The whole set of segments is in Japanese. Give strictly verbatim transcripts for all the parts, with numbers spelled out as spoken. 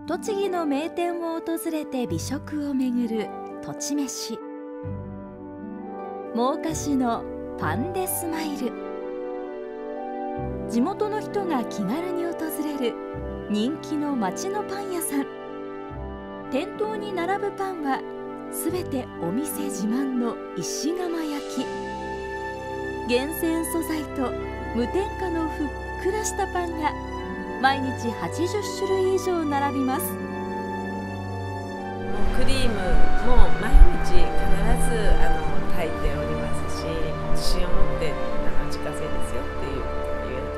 栃木の名店を訪れて美食をめぐる土地めし。真岡市のパンデスマイル。地元の人が気軽に訪れる人気の町のパン屋さん。店頭に並ぶパンはすべてお店自慢の石窯焼き。厳選素材と無添加のふっくらしたパンが毎日はちじゅっしゅるい以上並びます。 クリームも毎日必ずあの炊いておりますし、自信を持ってあの自家製ですよっていうことを言える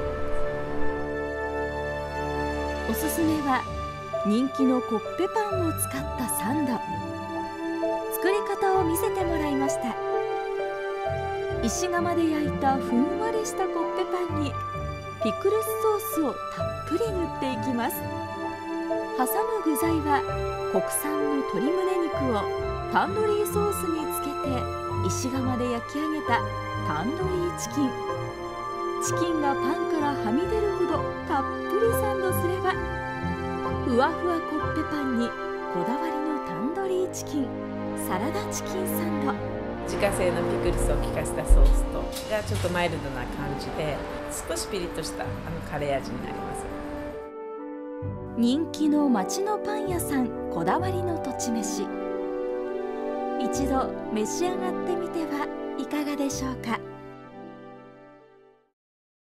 と思います。 おすすめは人気のコッペパンを使ったサンド。作り方を見せてもらいました。石窯で焼いたふんわりしたコッペパンにピクルスソースをたっぷり塗っていきます。挟む具材は国産の鶏胸肉をタンドリーソースにつけて石窯で焼き上げたタンドリーチキン。チキンがパンからはみ出るほどたっぷりサンドすれば、ふわふわコッペパンにこだわりのタンドリーチキン、サラダチキンサンド。 自家製のピクルスを効かせたソースとがちょっとマイルドな感じで、少しピリッとしたあのカレー味になります。 人気の町のパン屋さんこだわりの土地めし。一度召し上がってみてはいかがでしょうか。